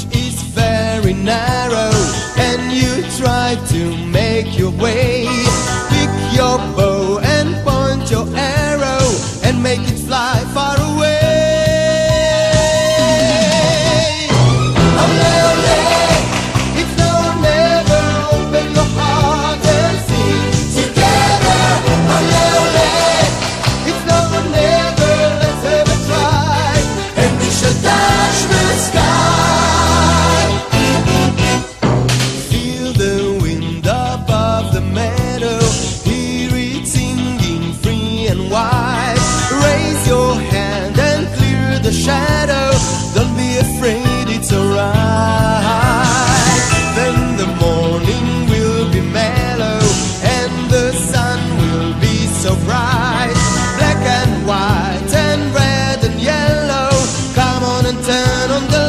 is very narrow, and you try to make your way. Pick your bow and point your arrow and make it fly far away. Ole, ole, if no one ever open your heart and sing together. Ole, ole, if no one ever, let's ever try, and we shall touch the sky. Feel the wind above the meadow, hear it singing free and wide. Raise your hand and clear the shadow, don't be afraid, it's alright. Then the morning will be mellow and the sun will be so bright. Black and white and red and yellow, come on and turn on the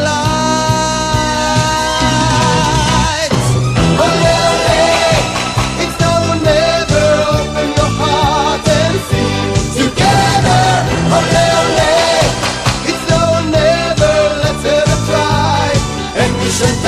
lights. Ole, ole, if no one ever open your heart and sing together. Ole, ole, if no one ever, let's ever try, and we shall